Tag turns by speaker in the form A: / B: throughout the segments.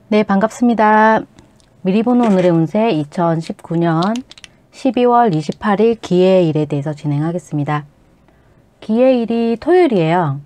A: 네, 반갑습니다. 미리 보는 오늘의 운세 2019년 12월 28일 기해일에 대해서 진행하겠습니다. 기해일이 토요일이에요.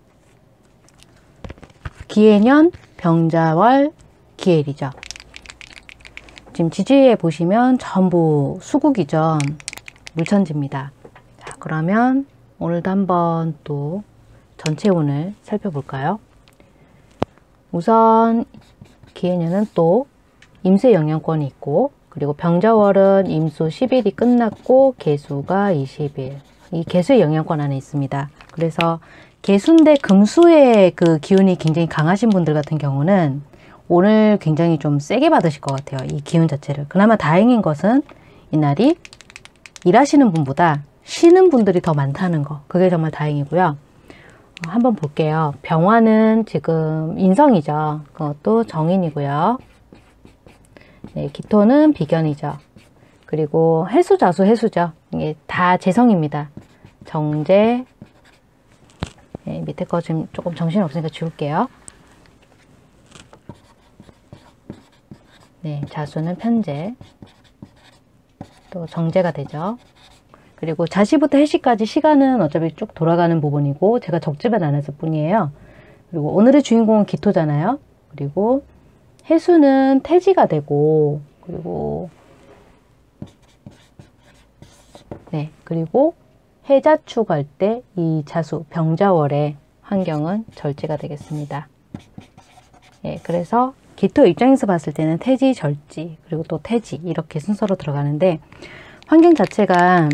A: 기해년 병자월 기해일이죠. 지금 지지에 보시면 전부 수국이죠. 물천지입니다. 자, 그러면 오늘도 한번 또 전체 운을 살펴볼까요? 우선 기해년은 또 임수의 영향권이 있고, 그리고 병자월은 임수 10일이 끝났고 계수가 20일. 이 계수의 영향권 안에 있습니다. 그래서 계수인데 금수의 그 기운이 굉장히 강하신 분들 같은 경우는 오늘 굉장히 좀 세게 받으실 것 같아요. 이 기운 자체를. 그나마 다행인 것은 이날이 일하시는 분보다 쉬는 분들이 더 많다는 거. 그게 정말 다행이고요. 한번 볼게요. 병화는 지금 인성이죠. 그것도 정인이고요. 네, 기토는 비견이죠. 그리고 해수자수 해수죠. 이게 다 재성입니다. 정제. 네, 밑에 거 지금 조금 정신이 없으니까 지울게요. 네, 자수는 편재. 또 정제가 되죠. 그리고 자시부터 해시까지 시간은 어차피 쭉 돌아가는 부분이고 제가 적재만 안 했을 뿐이에요. 그리고 오늘의 주인공은 기토잖아요. 그리고 해수는 태지가 되고, 그리고 네, 그리고 해자축 할 때 이 자수 병자월의 환경은 절지가 되겠습니다. 예, 그래서 기토 입장에서 봤을 때는 태지, 절지, 그리고 또 태지 이렇게 순서로 들어가는데 환경 자체가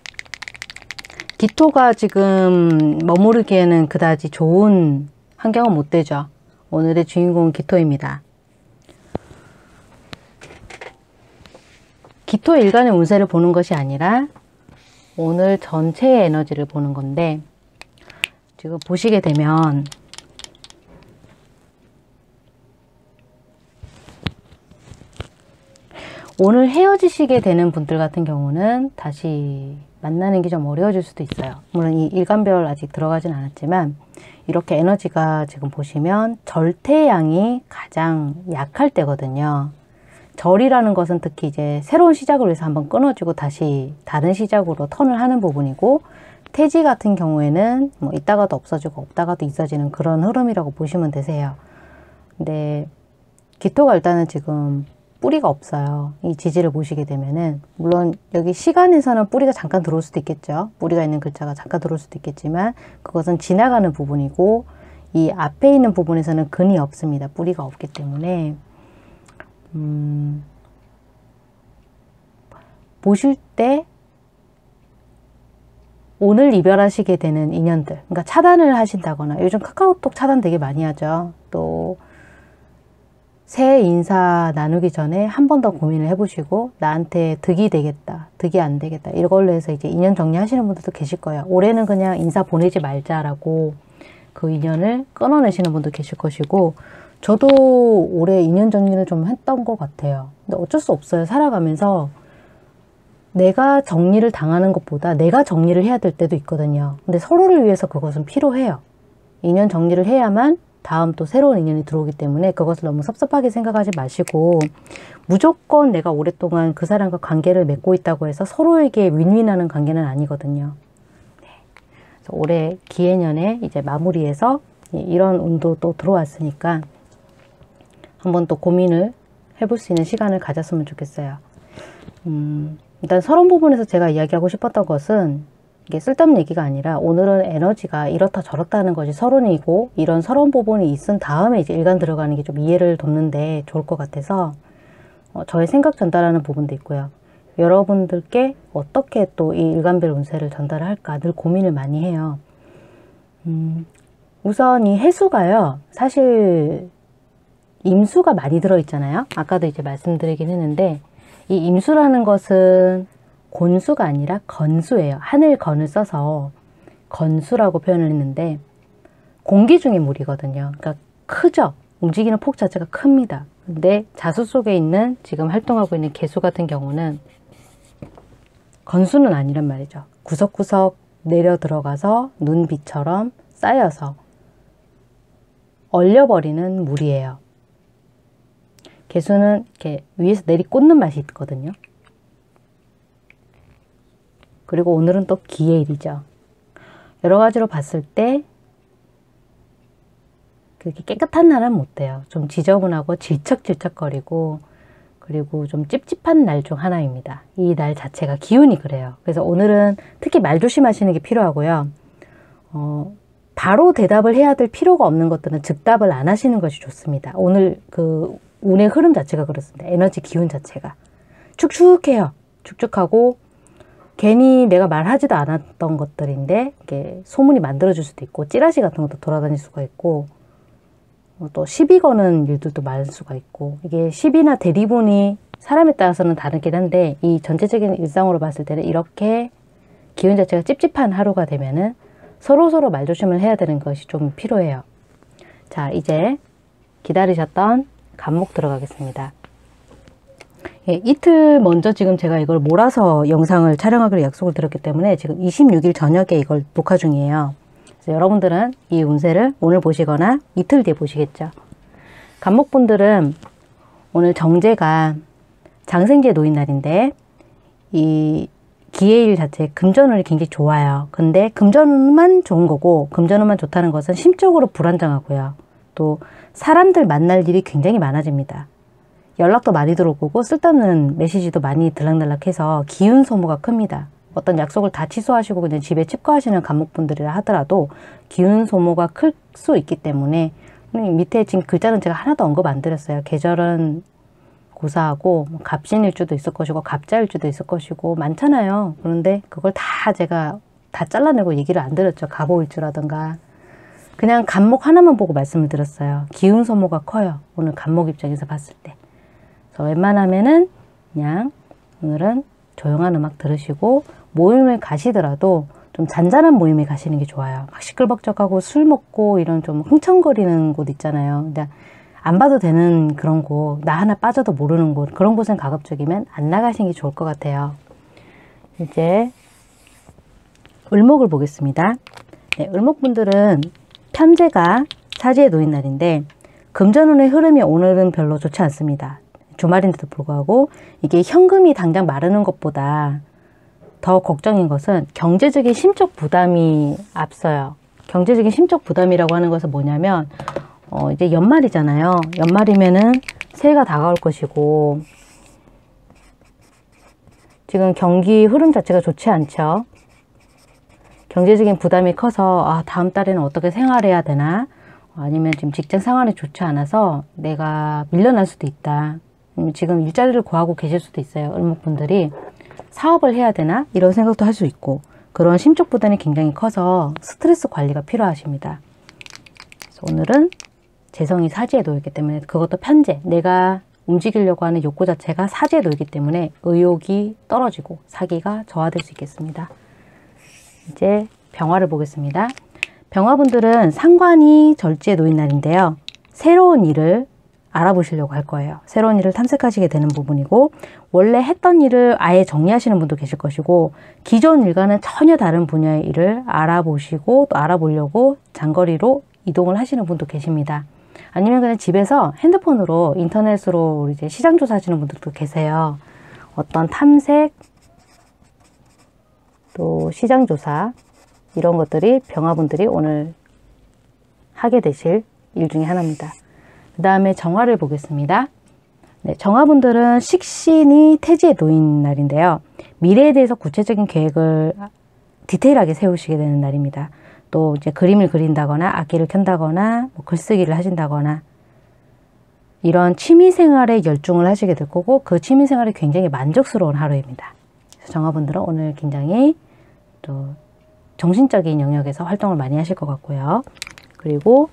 A: 기토가 지금 머무르기에는 그다지 좋은 환경은 못 되죠. 오늘의 주인공은 기토입니다. 기토 일간의 운세를 보는 것이 아니라 오늘 전체의 에너지를 보는 건데, 지금 보시게 되면 오늘 헤어지시게 되는 분들 같은 경우는 다시 만나는 게 좀 어려워질 수도 있어요. 물론 이 일간별 아직 들어가진 않았지만 이렇게 에너지가 지금 보시면 절태양이 가장 약할 때거든요. 절이라는 것은 특히 이제 새로운 시작을 위해서 한번 끊어지고 다시 다른 시작으로 턴을 하는 부분이고, 태지 같은 경우에는 뭐 있다가도 없어지고 없다가도 있어지는 그런 흐름이라고 보시면 되세요. 근데 기토가 일단은 지금 뿌리가 없어요. 이 지지를 보시게 되면은, 물론 여기 시간에서는 뿌리가 잠깐 들어올 수도 있겠죠. 뿌리가 있는 글자가 잠깐 들어올 수도 있겠지만 그것은 지나가는 부분이고, 이 앞에 있는 부분에서는 근이 없습니다. 뿌리가 없기 때문에 보실 때 오늘 이별하시게 되는 인연들, 그러니까 차단을 하신다거나, 요즘 카카오톡 차단 되게 많이 하죠. 또 새해 인사 나누기 전에 한 번 더 고민을 해보시고 나한테 득이 되겠다, 득이 안 되겠다, 이걸로 해서 이제 인연 정리하시는 분들도 계실 거예요. 올해는 그냥 인사 보내지 말자라고 그 인연을 끊어내시는 분도 계실 것이고, 저도 올해 인연 정리를 좀 했던 것 같아요. 근데 어쩔 수 없어요. 살아가면서 내가 정리를 당하는 것보다 내가 정리를 해야 될 때도 있거든요. 근데 서로를 위해서 그것은 필요해요. 인연 정리를 해야만 다음 또 새로운 인연이 들어오기 때문에 그것을 너무 섭섭하게 생각하지 마시고, 무조건 내가 오랫동안 그 사람과 관계를 맺고 있다고 해서 서로에게 윈윈하는 관계는 아니거든요. 네. 그래서 올해 기해년에 이제 마무리해서 이런 운도 또 들어왔으니까 한번 또 고민을 해볼 수 있는 시간을 가졌으면 좋겠어요. 일단 서론 부분에서 제가 이야기하고 싶었던 것은 이게 쓸데없는 얘기가 아니라, 오늘은 에너지가 이렇다 저렇다는 것이 서론이고, 이런 서론 부분이 있은 다음에 이제 일간 들어가는 게 좀 이해를 돕는데 좋을 것 같아서 저의 생각 전달하는 부분도 있고요. 여러분들께 어떻게 또 이 일간별 운세를 전달을 할까 늘 고민을 많이 해요. 우선 이 해수가요, 사실 임수가 많이 들어있잖아요. 아까도 이제 말씀드리긴 했는데, 이 임수라는 것은 곤수가 아니라 건수예요. 하늘 건을 써서 건수라고 표현을 했는데, 공기 중의 물이거든요. 그러니까 크죠. 움직이는 폭 자체가 큽니다. 근데 자수 속에 있는 지금 활동하고 있는 개수 같은 경우는 건수는 아니란 말이죠. 구석구석 내려 들어가서 눈비처럼 쌓여서 얼려버리는 물이에요. 개수는 이렇게 위에서 내리꽂는 맛이 있거든요. 그리고 오늘은 또 기해일이죠. 여러 가지로 봤을 때 그렇게 깨끗한 날은 못 돼요. 좀 지저분하고 질척질척거리고 그리고 좀 찝찝한 날 중 하나입니다. 이 날 자체가 기운이 그래요. 그래서 오늘은 특히 말 조심하시는 게 필요하고요. 바로 대답을 해야 될 필요가 없는 것들은 즉답을 안 하시는 것이 좋습니다. 오늘 그 운의 흐름 자체가 그렇습니다. 에너지 기운 자체가 축축해요. 축축하고 괜히 내가 말하지도 않았던 것들인데 이게 소문이 만들어질 수도 있고 찌라시 같은 것도 돌아다닐 수가 있고 또 시비 거는 일들도 많을 수가 있고 이게 시비나 대리분이 사람에 따라서는 다르긴 한데 이 전체적인 일상으로 봤을 때는 이렇게 기운 자체가 찝찝한 하루가 되면은 서로서로 말조심을 해야 되는 것이 좀 필요해요. 자, 이제 기다리셨던 간목 들어가겠습니다. 예, 이틀 먼저 지금 제가 이걸 몰아서 영상을 촬영하기로 약속을 드렸기 때문에 지금 26일 저녁에 이걸 녹화 중이에요. 그래서 여러분들은 이 운세를 오늘 보시거나 이틀 뒤에 보시겠죠. 간목분들은 오늘 정제가 장생지에 놓인 날인데 이 기해일 자체 금전운이 굉장히 좋아요. 근데 금전운만 좋은 거고 금전운만 좋다는 것은 심적으로 불안정하고요. 또 사람들 만날 일이 굉장히 많아집니다. 연락도 많이 들어오고 쓸데없는 메시지도 많이 들락날락해서 기운 소모가 큽니다. 어떤 약속을 다 취소하시고 그냥 집에 칩거하시는 간목분들이라 하더라도 기운 소모가 클 수 있기 때문에 밑에 지금 글자는 제가 하나도 언급 안 드렸어요. 계절은 고사하고 갑신일주도 있을 것이고 갑자일주도 있을 것이고 많잖아요. 그런데 그걸 다 제가 다 잘라내고 얘기를 안 드렸죠. 갑오일주라든가 그냥 간목 하나만 보고 말씀을 드렸어요. 기운 소모가 커요. 오늘 간목 입장에서 봤을 때. 그래서 웬만하면은 그냥 오늘은 조용한 음악 들으시고 모임을 가시더라도 좀 잔잔한 모임에 가시는 게 좋아요. 막 시끌벅적하고 술 먹고 이런 좀 흥청거리는 곳 있잖아요. 근데 안 봐도 되는 그런 곳, 나 하나 빠져도 모르는 곳, 그런 곳은 가급적이면 안 나가시는 게 좋을 것 같아요. 이제 을목을 보겠습니다. 네, 을목분들은 편제가 사지에 놓인 날인데 금전운의 흐름이 오늘은 별로 좋지 않습니다. 주말인데도 불구하고 이게 현금이 당장 마르는 것보다 더 걱정인 것은 경제적인 심적 부담이 앞서요. 경제적인 심적 부담이라고 하는 것은 뭐냐면 이제 연말이잖아요. 연말이면은 새해가 다가올 것이고 지금 경기 흐름 자체가 좋지 않죠. 경제적인 부담이 커서 다음 달에는 어떻게 생활해야 되나 아니면 지금 직장 생활이 좋지 않아서 내가 밀려날 수도 있다. 지금 일자리를 구하고 계실 수도 있어요. 을목분들이 사업을 해야 되나 이런 생각도 할 수 있고 그런 심적 부담이 굉장히 커서 스트레스 관리가 필요하십니다. 그래서 오늘은 재성이 사지에 놓였기 때문에 그것도 편제, 내가 움직이려고 하는 욕구 자체가 사지에 놓이기 때문에 의욕이 떨어지고 사기가 저하될 수 있겠습니다. 이제 병화를 보겠습니다. 병화분들은 상관이 절지에 놓인 날인데요. 새로운 일을 알아보시려고 할 거예요. 새로운 일을 탐색하시게 되는 부분이고 원래 했던 일을 아예 정리하시는 분도 계실 것이고 기존 일과는 전혀 다른 분야의 일을 알아보시고 또 알아보려고 장거리로 이동을 하시는 분도 계십니다. 아니면 그냥 집에서 핸드폰으로 인터넷으로 이제 시장 조사하시는 분들도 계세요. 어떤 탐색 또 시장 조사 이런 것들이 병화분들이 오늘 하게 되실 일 중에 하나입니다. 그 다음에 정화를 보겠습니다. 네, 정화분들은 식신이 태지에 놓인 날인데요. 미래에 대해서 구체적인 계획을 디테일하게 세우시게 되는 날입니다. 또 이제 그림을 그린다거나 악기를 켠다거나 뭐 글쓰기를 하신다거나 이런 취미생활에 열중을 하시게 될 거고 그 취미생활이 굉장히 만족스러운 하루입니다. 그래서 정화분들은 오늘 굉장히 또 정신적인 영역에서 활동을 많이 하실 것 같고요. 그리고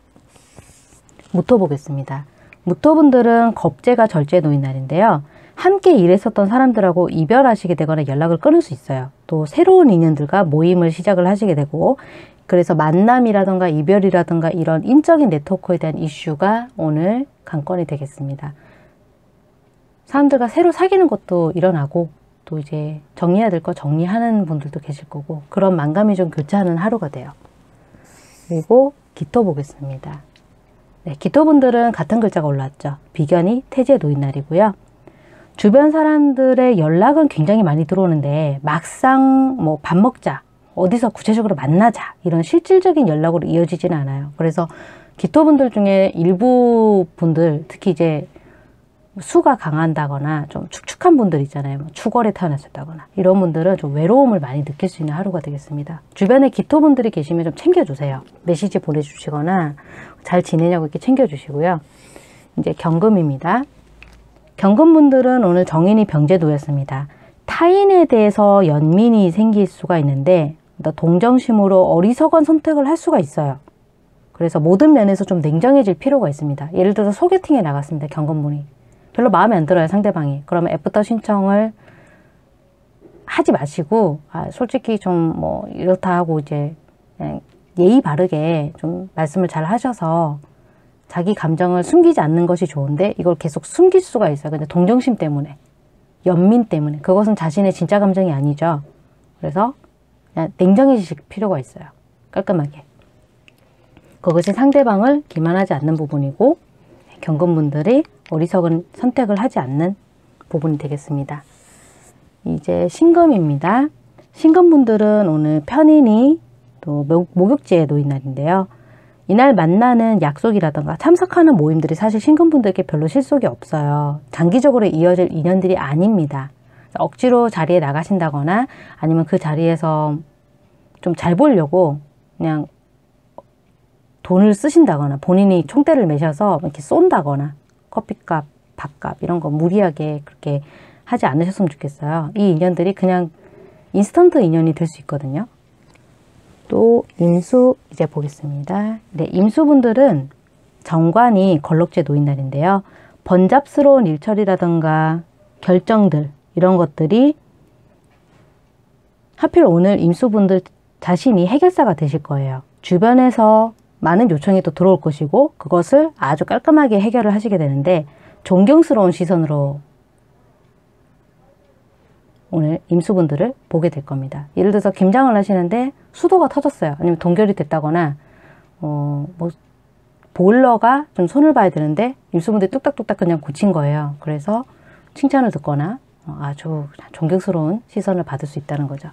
A: 무토 보겠습니다. 무토분들은 겁재가 절제에 놓인 날인데요. 함께 일했었던 사람들하고 이별하시게 되거나 연락을 끊을 수 있어요. 또 새로운 인연들과 모임을 시작을 하시게 되고 그래서 만남이라든가 이별이라든가 이런 인적인 네트워크에 대한 이슈가 오늘 관건이 되겠습니다. 사람들과 새로 사귀는 것도 일어나고 또 이제 정리해야 될 거 정리하는 분들도 계실 거고 그런 만감이 좀 교차하는 하루가 돼요. 그리고 기토 보겠습니다. 네, 기토분들은 같은 글자가 올라왔죠. 비견이 태지에 놓인 날이고요. 주변 사람들의 연락은 굉장히 많이 들어오는데 막상 뭐 밥 먹자, 어디서 구체적으로 만나자 이런 실질적인 연락으로 이어지지는 않아요. 그래서 기토분들 중에 일부 분들, 특히 이제 수가 강한다거나 좀 축축한 분들 있잖아요. 뭐 축월에 태어나셨다거나 이런 분들은 좀 외로움을 많이 느낄 수 있는 하루가 되겠습니다. 주변에 기토분들이 계시면 좀 챙겨주세요. 메시지 보내주시거나 잘 지내냐고 이렇게 챙겨주시고요. 이제 경금입니다. 경금분들은 오늘 정인이 병제 놓였습니다. 타인에 대해서 연민이 생길 수가 있는데 동정심으로 어리석은 선택을 할 수가 있어요. 그래서 모든 면에서 좀 냉정해질 필요가 있습니다. 예를 들어서 소개팅에 나갔습니다. 경금분이. 별로 마음에 안 들어요, 상대방이. 그러면 애프터 신청을 하지 마시고, 솔직히 좀 뭐 이렇다 하고 이제 그냥 예의 바르게 좀 말씀을 잘 하셔서 자기 감정을 숨기지 않는 것이 좋은데 이걸 계속 숨길 수가 있어요. 근데 동정심 때문에, 연민 때문에. 그것은 자신의 진짜 감정이 아니죠. 그래서 그냥 냉정해지실 필요가 있어요. 깔끔하게. 그것이 상대방을 기만하지 않는 부분이고 경금분들이 어리석은 선택을 하지 않는 부분이 되겠습니다. 이제 신금입니다. 신금분들은 오늘 편인이 또 목욕지에 놓인 날인데요. 이날 만나는 약속이라든가 참석하는 모임들이 사실 신금분들께 별로 실속이 없어요. 장기적으로 이어질 인연들이 아닙니다. 억지로 자리에 나가신다거나 아니면 그 자리에서 좀 잘 보려고 그냥 돈을 쓰신다거나 본인이 총대를 매셔서 이렇게 쏜다거나 커피값, 밥값 이런 거 무리하게 그렇게 하지 않으셨으면 좋겠어요. 이 인연들이 그냥 인스턴트 인연이 될 수 있거든요. 또 임수 이제 보겠습니다. 네, 임수분들은 정관이 걸럭지에 놓인 날인데요. 번잡스러운 일처리라든가 결정들 이런 것들이 하필 오늘 임수분들 자신이 해결사가 되실 거예요. 주변에서 많은 요청이 또 들어올 것이고 그것을 아주 깔끔하게 해결을 하시게 되는데 존경스러운 시선으로 오늘 임수분들을 보게 될 겁니다. 예를 들어서 김장을 하시는데 수도가 터졌어요. 아니면 동결이 됐다거나 뭐 보일러가 좀 손을 봐야 되는데 임수분들이 뚝딱뚝딱 그냥 고친 거예요. 그래서 칭찬을 듣거나 아주 존경스러운 시선을 받을 수 있다는 거죠.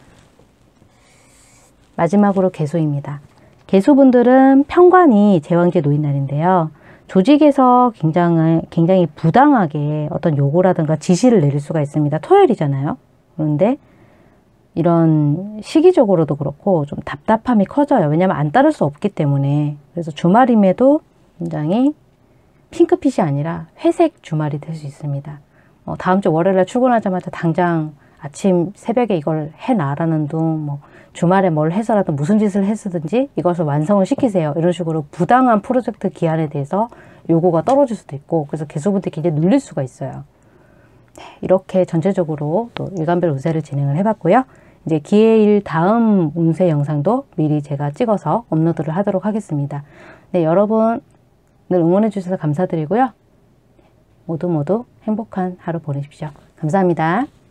A: 마지막으로 계수입니다. 계수분들은 편관이 제왕지에 놓인 날인데요. 조직에서 굉장히 부당하게 어떤 요구라든가 지시를 내릴 수가 있습니다. 토요일이잖아요. 그런데 이런 시기적으로도 그렇고 좀 답답함이 커져요. 왜냐하면 안 따를 수 없기 때문에. 그래서 주말임에도 굉장히 핑크빛이 아니라 회색 주말이 될 수 있습니다. 다음 주 월요일에 출근하자마자 당장 아침 새벽에 이걸 해놔라는 둥, 뭐 주말에 뭘 해서라도 무슨 짓을 했든지 이것을 완성을 시키세요. 이런 식으로 부당한 프로젝트 기한에 대해서 요구가 떨어질 수도 있고 그래서 개수분들이 굉장히 눌릴 수가 있어요. 네, 이렇게 전체적으로 또 일간별 운세를 진행을 해봤고요. 이제 기해일 다음 운세 영상도 미리 제가 찍어서 업로드를 하도록 하겠습니다. 네, 여러분 늘 응원해 주셔서 감사드리고요. 모두 행복한 하루 보내십시오. 감사합니다.